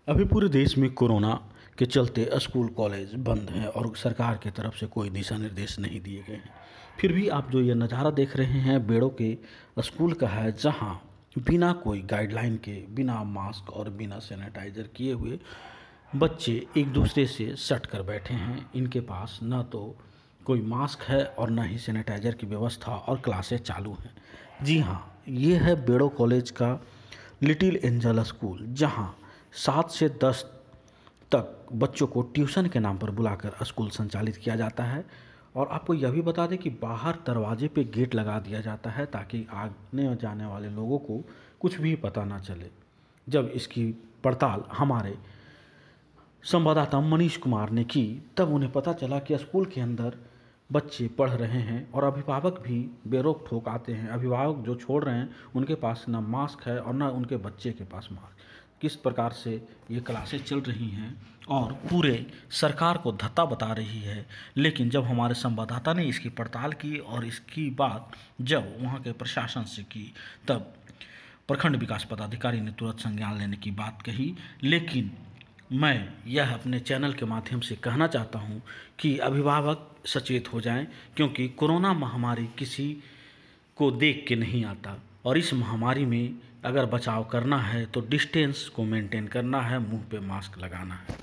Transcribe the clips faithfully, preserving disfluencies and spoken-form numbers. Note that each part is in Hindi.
अभी पूरे देश में कोरोना के चलते स्कूल कॉलेज बंद हैं और सरकार की तरफ से कोई दिशा निर्देश नहीं दिए गए हैं। फिर भी आप जो ये नज़ारा देख रहे हैं बेड़ों के स्कूल का है, जहां बिना कोई गाइडलाइन के, बिना मास्क और बिना सैनिटाइज़र किए हुए बच्चे एक दूसरे से सट कर बैठे हैं। इनके पास ना तो कोई मास्क है और ना ही सैनिटाइज़र की व्यवस्था, और क्लासें चालू हैं। जी हाँ, ये है बेड़ो कॉलेज का लिटिल एंजल स्कूल, जहाँ सात से दस तक बच्चों को ट्यूशन के नाम पर बुलाकर स्कूल संचालित किया जाता है। और आपको यह भी बता दें कि बाहर दरवाजे पे गेट लगा दिया जाता है ताकि आने जाने वाले लोगों को कुछ भी पता ना चले। जब इसकी पड़ताल हमारे संवाददाता मनीष कुमार ने की, तब उन्हें पता चला कि स्कूल के अंदर बच्चे पढ़ रहे हैं और अभिभावक भी बेरोक ठोक आते हैं। अभिभावक जो छोड़ रहे हैं उनके पास ना मास्क है और ना उनके बच्चे के पास मास्क। किस प्रकार से ये क्लासेस चल रही हैं और पूरे सरकार को धत्ता बता रही है। लेकिन जब हमारे संवाददाता ने इसकी पड़ताल की और इसकी बात जब वहाँ के प्रशासन से की, तब प्रखंड विकास पदाधिकारी ने तुरंत संज्ञान लेने की बात कही। लेकिन मैं यह अपने चैनल के माध्यम से कहना चाहता हूं कि अभिभावक सचेत हो जाएं, क्योंकि कोरोना महामारी किसी को देख के नहीं आता और इस महामारी में अगर बचाव करना है तो डिस्टेंस को मेंटेन करना है, मुंह पे मास्क लगाना है।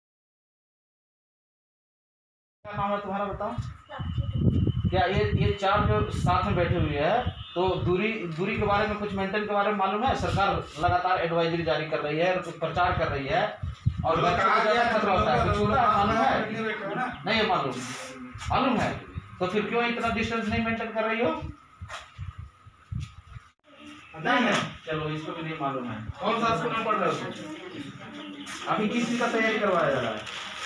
क्या नाम है तुम्हारा, बताओ। क्या ये ये चार जो साथ में बैठे हुए हैं, तो दूरी दूरी के बारे में कुछ मेंटेन के बारे में मालूम है? सरकार लगातार एडवाइजरी जारी कर रही है और कुछ प्रचार कर रही है और बच्चों को ज़्यादा खतरा होता है। कुछ होता है, मालूम है? नहीं है मालूम? मालूम है तो फिर क्यों इतना डिस्टेंस नहीं मेंटेन कर रही हो? नहीं है, चलो इसको भी नहीं मालूम है। कौन सा स्कूल में पढ़ रहे हो? अभी किस चीज का तैयारी करवाया जा रहा है?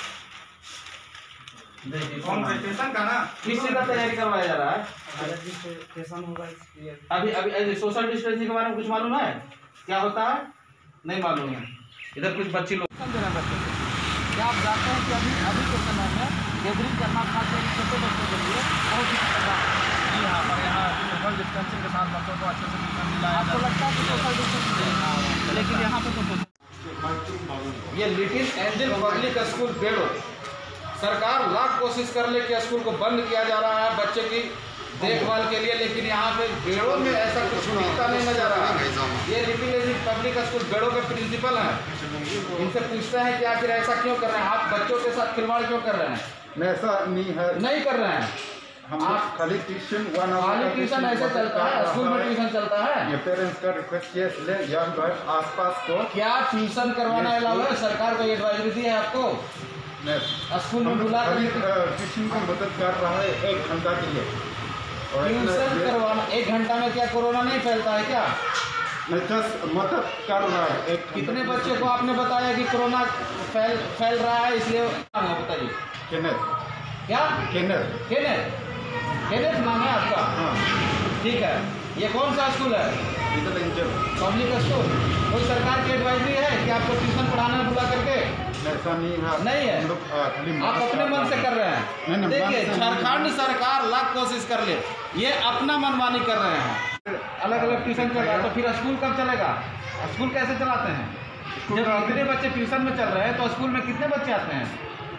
कौन से स्टेशन का ना, किस चीज का तैयारी करवाया जा रहा है? स्टेशन होगा। अभी अभी सोशल डिस्टेंसिंग के बारे में कुछ मालूम है? क्या होता है? नहीं मालूम है। इधर कुछ बच्चे लोग क्या आप जानते हैं कि अभी अभी के समय में गैदरिंग करना खास कर छोटे बच्चों के लिए बहुत ही खतरनाक है। जी हाँ, पर यहाँ सोशल डिस्टेंसिंग के साथ बच्चों को अच्छे से ट्यूशन दिलाया जाता है। आपको लगता है कि सोशल डिस्टेंसिंग, लेकिन यहाँ पे तो ये little angel public school Bero, सरकार लाख कोशिश कर ले कि स्कूल को बंद किया जा रहा है बच्चे की देखभाल के लिए, लेकिन यहाँ पे बेड़ो में ऐसा कुछ दिखता नहीं नजर आ रहा। ये little angel public school Bero के प्रिंसिपल हैं, इनसे पूछते हैं कि आखिर ऐसा क्यों कर रहे हैं, आप बच्चों के साथ खिलवाड़ क्यों कर रहे हैं? ऐसा नहीं है, नहीं कर रहे हैं हम आप खाली ट्यूशन वन खाली ट्यूशन ऐसे चलता है, स्कूल में ट्यूशन चलता है। ये पेरेंट्स का रिक्वेस्ट ये ले या आसपास को क्या ट्यूशन करवाना अलाउ है? सरकार को एडवाइजरी दी है आपको? स्कूल में बुला कर ट्यूशन की मदद कर रहा है एक घंटा के लिए। ट्यूशन करवाना एक घंटा में क्या कोरोना नहीं फैलता है क्या? जस्ट मदद कर रहा है। एक कितने बच्चों को आपने बताया कि कोरोना फैल फैल रहा है, इसलिए बताइए। केनेथ, क्या केनेथ केनेथ केनेथ नाम है आपका? हाँ ठीक है। ये कौन सा स्कूल है? Little angel public school. कोई सरकार की एडवाइजरी है कि आपको ट्यूशन पढ़ाना बुला करके? ऐसा नहीं है, नहीं है, आप अपने मन से कर रहे हैं। देखिए, झारखंड सरकार लाख कोशिश कर ले, ये अपना मनमानी कर रहे हैं। अलग अलग ट्यूशन चल रहा है, तो फिर स्कूल कब चलेगा? स्कूल कैसे चलाते हैं? जब इतने बच्चे ट्यूशन में चल रहे हैं तो स्कूल में कितने बच्चे आते हैं?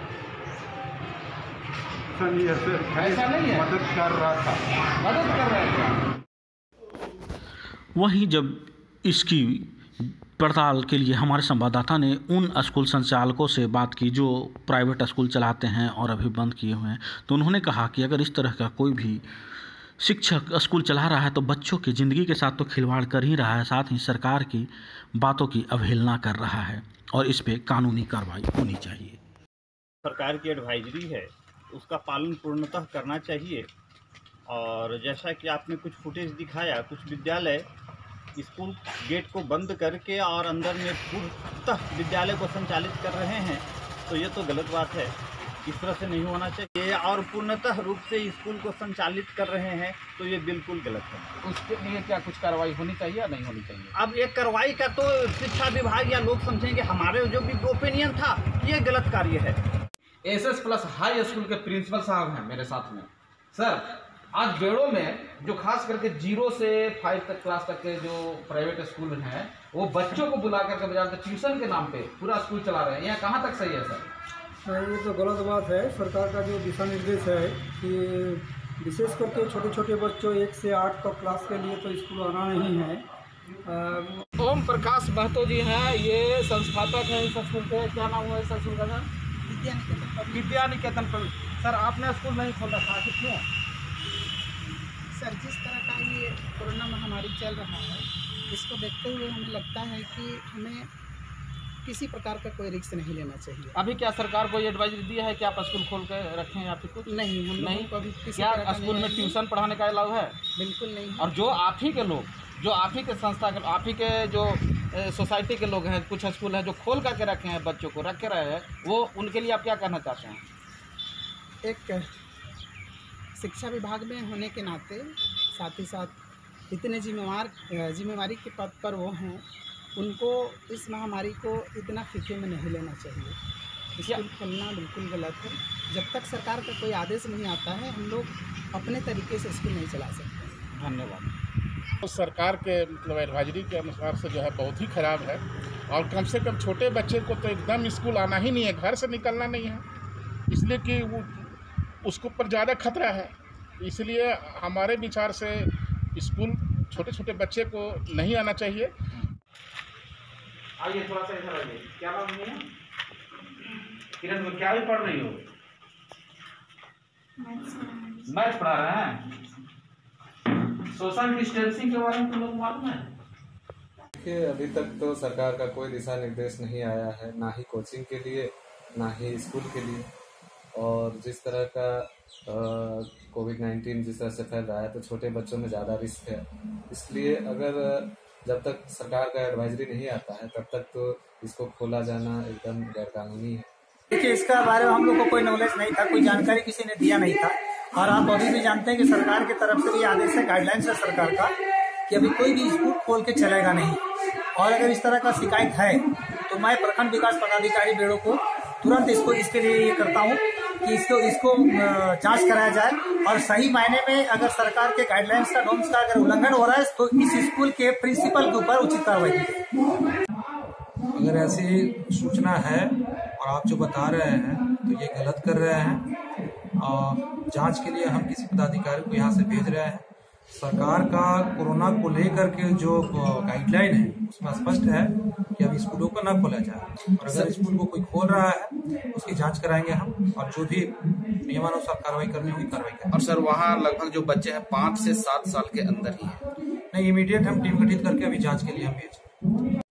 ऐसा नहीं है, मदद कर रहा था, मदद कर रहे हैं। वहीं जब इसकी पड़ताल के लिए हमारे संवाददाता ने उन स्कूल संचालकों से बात की जो प्राइवेट स्कूल चलाते हैं और अभी बंद किए हुए हैं, तो उन्होंने कहा कि अगर इस तरह का कोई भी शिक्षक स्कूल चला रहा है तो बच्चों की ज़िंदगी के साथ तो खिलवाड़ कर ही रहा है, साथ ही सरकार की बातों की अवहेलना कर रहा है और इस पर कानूनी कार्रवाई होनी चाहिए। सरकार की एडवाइजरी है, उसका पालन पूर्णतः करना चाहिए। और जैसा कि आपने कुछ फुटेज दिखाया, कुछ विद्यालय स्कूल गेट को बंद करके और अंदर में पूर्णतः विद्यालय को संचालित कर रहे हैं, तो ये तो गलत बात है। इस तरह से नहीं होना चाहिए। और पूर्णतः रूप से स्कूल को संचालित कर रहे हैं तो ये बिल्कुल गलत है। उसके लिए क्या कुछ कार्रवाई होनी चाहिए या नहीं होनी चाहिए? अब एक कार्रवाई का तो शिक्षा विभाग या लोग समझेंगे, हमारे जो भी ओपिनियन था ये गलत कार्य है। S S plus high school के प्रिंसिपल साहब हैं मेरे साथ में। सर, आज बेड़ों में जो खास करके जीरो से फाइव तक क्लास तक के जो प्राइवेट स्कूल हैं वो बच्चों को बुला करके बजाय ट्यूशन के नाम पे पूरा स्कूल चला रहे हैं, यहाँ कहाँ तक सही है सर? ये तो गलत बात है। सरकार का जो दिशा निर्देश है कि विशेष करके छोटे छोटे बच्चों एक से आठ तक क्लास के लिए तो स्कूल आना नहीं है। ओम प्रकाश महतो जी हैं, ये संस्थापक हैं इस स्कूल के। क्या नाम हुआ इस स्कूल का सर? विद्या निकेतन। विद्या निकेतन पर सर आपने स्कूल नहीं खोला था, क्यों? सर जिस तरह का ये कोरोना महामारी चल रहा है, इसको देखते हुए हमें लगता है कि हमें किसी प्रकार का कोई रिस्क नहीं लेना चाहिए। अभी क्या सरकार को ये एडवाइजरी दी है कि आप स्कूल खोल के रखें या फिर कुछ? नहीं, हम नहीं लोगों को अभी किसी क्या तरह का स्कूल में नहीं है। ट्यूशन पढ़ाने का अलाउ है? बिल्कुल नहीं है। और जो आप ही के लोग, जो आप ही के संस्था के, आप ही के जो सोसाइटी के लोग हैं, कुछ स्कूल हैं जो खोल करके रखे हैं, बच्चों को रख के रहे हैं, वो उनके लिए आप क्या कहना चाहते हैं? एक शिक्षा विभाग में होने के नाते साथ ही साथ इतने जिम्मेवार जिम्मेवारी के पद पर वो हैं, उनको इस महामारी को इतना फीके में नहीं लेना चाहिए। स्कूल खोलना बिल्कुल गलत है। जब तक सरकार का कोई आदेश नहीं आता है, हम लोग अपने तरीके से स्कूल नहीं चला सकते। धन्यवाद। तो सरकार के मतलब एडवाइजरी के अनुसार से जो है बहुत ही ख़राब है, और कम से कम छोटे बच्चे को तो एकदम स्कूल आना ही नहीं है, घर से निकलना नहीं है, इसलिए कि वो उसके ऊपर ज़्यादा खतरा है। इसलिए हमारे विचार से स्कूल छोटे छोटे बच्चे को नहीं आना चाहिए। आइए थोड़ा सा इधर आइए। क्या नाम है? किरण, को क्या भी पढ़ रही हो? मैथ पढ़ा रहे हैं। सोशल डिस्टेंसिंग के बारे में तुम लोग मालूम है? देखिए, अभी तक तो सरकार का कोई दिशा निर्देश नहीं आया है, ना ही कोचिंग के लिए ना ही स्कूल के लिए। और जिस तरह का कोविड नाइन्टीन जिस तरह से फैल रहा है, तो छोटे बच्चों में ज़्यादा रिस्क है। इसलिए अगर जब तक सरकार का एडवाइजरी नहीं आता है, तब तक तो इसको खोला जाना एकदम गैरकानूनी है। देखिए, इसका बारे में हम लोग को कोई नॉलेज नहीं था, कोई जानकारी किसी ने दिया नहीं था। और आप अभी भी जानते हैं कि सरकार की तरफ से भी आदेश है, गाइडलाइंस है सरकार का कि अभी कोई भी स्कूल खोल के चलेगा नहीं। और अगर इस तरह का शिकायत है तो मैं प्रखंड विकास पदाधिकारी बेड़ो को तुरंत इसको इसके लिए ये करता हूँ कि इसको इसको जांच कराया जाए, और सही मायने में अगर सरकार के गाइडलाइंस का, नॉर्म्स का अगर उल्लंघन हो रहा है तो इस स्कूल के प्रिंसिपल के ऊपर उचित कार्रवाई की जाए। अगर ऐसी सूचना है और आप जो बता रहे हैं तो ये गलत कर रहे हैं, और जांच के लिए हम किसी पदाधिकारी को यहाँ से भेज रहे हैं। सरकार का कोरोना को लेकर के जो गाइडलाइन है उसमें स्पष्ट है कि अभी स्कूलों को न खोला जाए, और अगर स्कूल को कोई खोल रहा है उसकी जांच कराएंगे हम, और जो भी नियमानुसार कार्रवाई करनी होगी कार्रवाई करेंगे। और सर वहाँ लगभग जो बच्चे हैं पाँच से सात साल के अंदर ही है। नहीं, इमीडिएट हम टीम गठित करके अभी जांच के लिए हम भेज